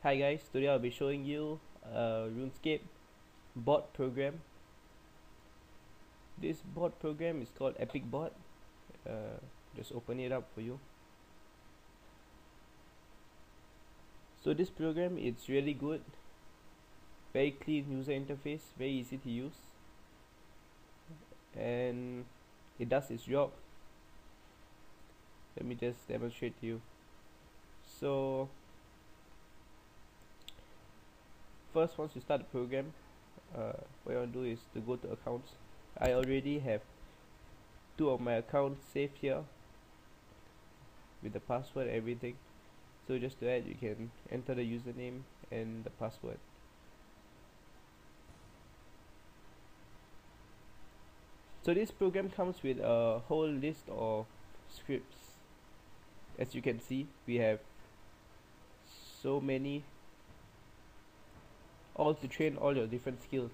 Hi guys, today I'll be showing you a Runescape bot program. This bot program is called BIBITut. Just open it up for you. So this program is really good, very clean user interface, very easy to use, and it does its job. Let me just demonstrate to you. So first, once you start the program, what you want to do is to go to accounts. I already have two of my accounts saved here with the password and everything. So just to add, you can enter the username and the password. So this program comes with a whole list of scripts. As you can see, we have so many, all to train all your different skills.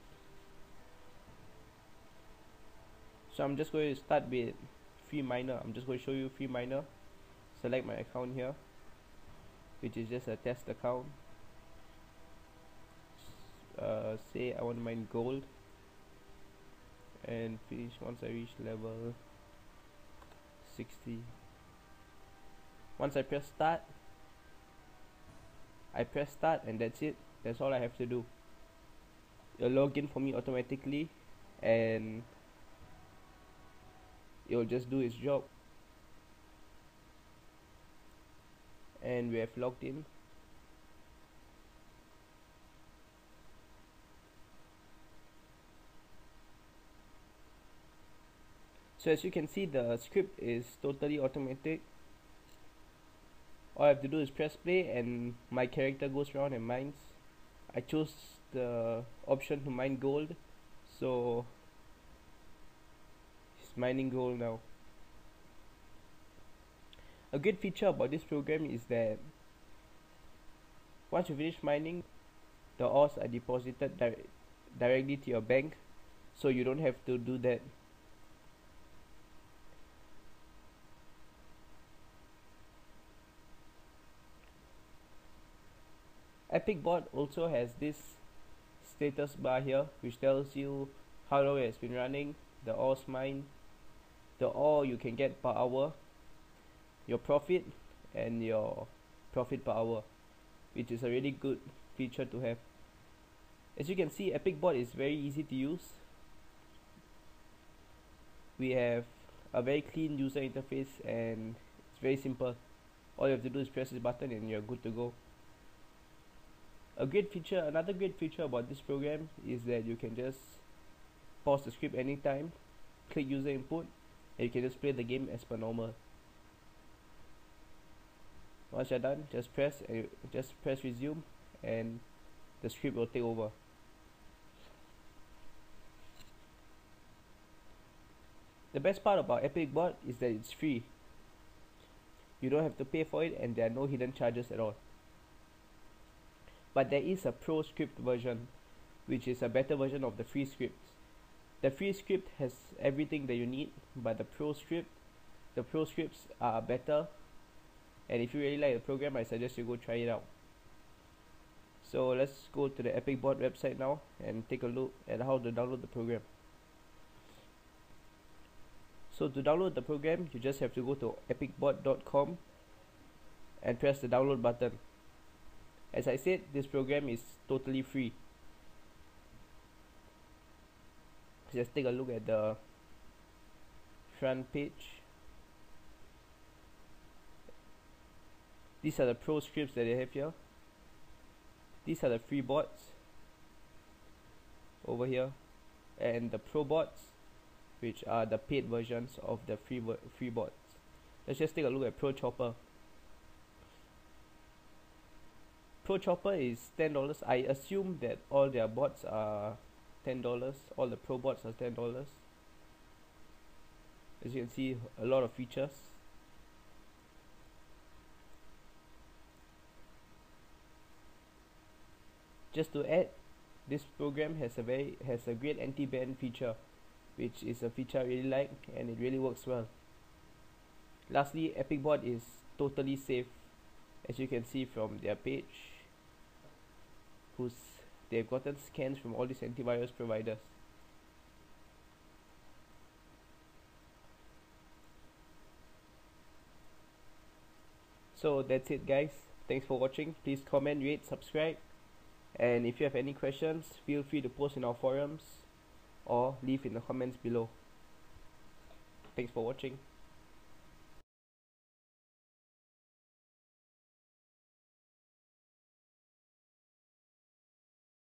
So I'm just going to start with free miner. I'm just going to show you free miner. Select my account here, which is just a test account. Say I want to mine gold and finish once I reach level 60. Once I press start, and that's it. That's all I have to do. It'll log in for me automatically and it'll just do its job. And we have logged in. So as you can see, the script is totally automatic. All I have to do is press play and my character goes around and mines. I chose the option to mine gold, so it's mining gold now. A good feature about this program is that once you finish mining, the ores are deposited directly to your bank, so you don't have to do that. BIBITut also has this status bar here, which tells you how long it has been running, the ores mined, the ore you can get per hour, your profit, and your profit per hour, which is a really good feature to have. As you can see, BIBITut is very easy to use. We have a very clean user interface and it's very simple. All you have to do is press this button and you're good to go. Another great feature about this program is that you can just pause the script anytime, click user input, and you can just play the game as per normal. Once you're done, just press resume and the script will take over. The best part about BIBITut is that it's free. You don't have to pay for it and there are no hidden charges at all. But there is a pro script version, which is a better version of the free script. The free script has everything that you need, but the pro scripts are better. And if you really like the program, I suggest you go try it out. So let's go to the BIBITut website now and take a look at how to download the program. So to download the program, you just have to go to BIBITut.com and press the download button. As I said, this program is totally free. Just take a look at the front page. These are the pro scripts that they have here. These are the free bots over here, and the pro bots, which are the paid versions of the free bots. Let's just take a look at Pro Chopper. Pro Chopper is $10. I assume that all their bots are $10. All the pro bots are $10. As you can see, a lot of features. Just to add, this program has a great anti-ban feature, which is a feature I really like and it really works well. Lastly, BIBITut is totally safe, as you can see from their page. they've gotten scans from all these antivirus providers. So that's it, guys. Thanks for watching. Please comment, rate, subscribe, and if you have any questions, feel free to post in our forums or leave in the comments below. Thanks for watching.